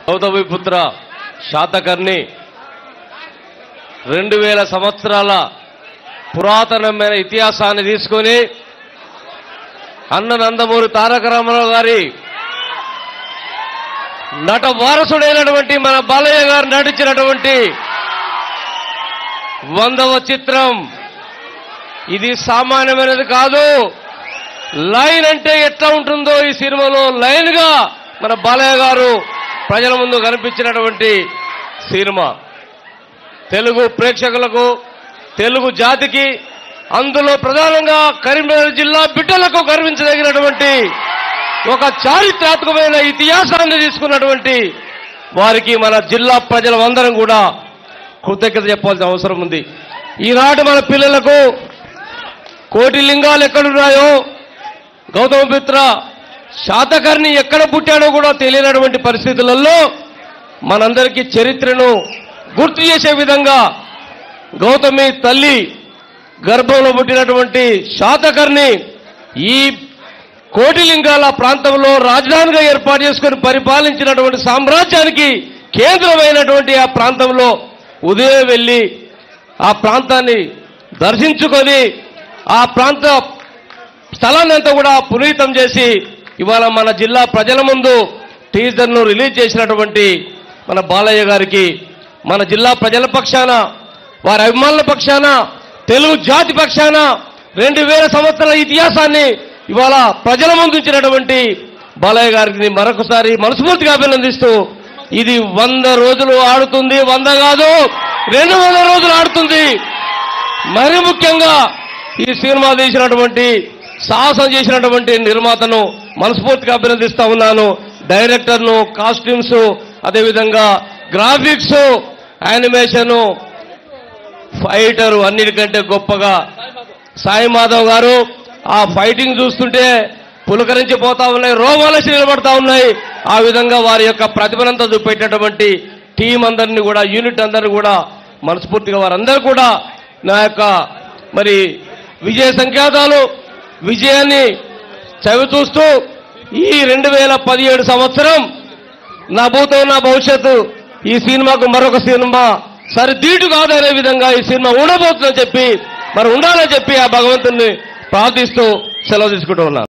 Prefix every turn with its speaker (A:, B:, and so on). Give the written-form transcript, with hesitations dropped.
A: గౌతమిపుత్ర శాతకర్ణి 2000 సంవత్సరాల పురాతనమైన ఇతిహాసాన్ని తీసుకొని అన్న నందమూరి తారక రామారావు గారి నట వారసుడైనటువంటి మన బాలయ్య గారు నటించినటువంటి 100వ చిత్రం. ఇది సామాన్యమైనది కాదు. లైన్ అంటే ఎట్లా ఉంటుందో ఈ సినిమాలో లైన్ గా మన బాలయ్య గారు ప్రజల ముందు కనిపించినటువంటి సినిమా. తెలుగు ప్రేక్షకులకు, తెలుగు జాతికి, అందులో ప్రధానంగా కరీంనగర్ జిల్లా బిడ్డలకు గర్వించదగినటువంటి ఒక చారిత్రాత్మకమైన ఇతిహాసాన్ని తీసుకున్నటువంటి వారికి మన జిల్లా ప్రజలందరం కూడా కృతజ్ఞత చెప్పాల్సిన అవసరం ఉంది. ఈనాటి మన పిల్లలకు కోటి లింగాలు ఎక్కడున్నాయో, గౌతమిపుత్ర శాతకర్ణి ఎక్కడ పుట్టాడో కూడా తెలియనటువంటి పరిస్థితులలో మనందరికీ చరిత్రను గుర్తు చేసే విధంగా గౌతమి తల్లి గర్భంలో పుట్టినటువంటి శాతకర్ణి ఈ కోటిలింగాల ప్రాంతంలో రాజధానిగా ఏర్పాటు చేసుకుని పరిపాలించినటువంటి సామ్రాజ్యానికి కేంద్రమైనటువంటి ఆ ప్రాంతంలో ఉదయం వెళ్ళి ఆ ప్రాంతాన్ని దర్శించుకొని ఆ ప్రాంత స్థలాన్ని అంతా కూడా పునీతం చేసి ఇవాళ మన జిల్లా ప్రజల ముందు టీజర్ను రిలీజ్ చేసినటువంటి మన బాలయ్య గారికి మన జిల్లా ప్రజల పక్షాన, వారి అభిమానుల పక్షాన, తెలుగు జాతి పక్షాన 2000 సంవత్సరాల ఇతిహాసాన్ని ఇవాళ ప్రజల ముందు ఉంచినటువంటి బాలయ్య గారికి మరొకసారి మనస్ఫూర్తిగా అభినందిస్తూ, ఇది 100 రోజులు ఆడుతుంది, 100 కాదు 200 రోజులు ఆడుతుంది. మరి ముఖ్యంగా ఈ సినిమా తీసినటువంటి, సాహసం చేసినటువంటి నిర్మాతను మనస్ఫూర్తిగా అభినందిస్తా ఉన్నాను. డైరెక్టర్ను, కాస్ట్యూమ్స్, అదేవిధంగా గ్రాఫిక్స్, యానిమేషన్, ఫైటరు అన్నిటికంటే గొప్పగా సాయి మాధవ్ గారు. ఆ ఫైటింగ్ చూస్తుంటే పులకరించిపోతా ఉన్నాయి, రోమాలసి నిలబడతా ఉన్నాయి. ఆ విధంగా వారి యొక్క ప్రతిభనంతా చూపెట్టేటువంటి టీం అందరినీ కూడా, యూనిట్ అందరినీ కూడా మనస్ఫూర్తిగా వారందరూ కూడా నా యొక్క మరి విజయ సంకేతాలు, విజయాన్ని చవిచూస్తూ ఈ 2017 సంవత్సరం నా భూతం నా భవిష్యత్తు ఈ సినిమాకు మరొక సినిమా సరిదీటు కాదనే విధంగా ఈ సినిమా ఉండబోతుందని చెప్పి, మరి ఉండాలని చెప్పి ఆ భగవంతుని ప్రార్థిస్తూ సెలవు తీసుకుంటూ ఉన్నాను.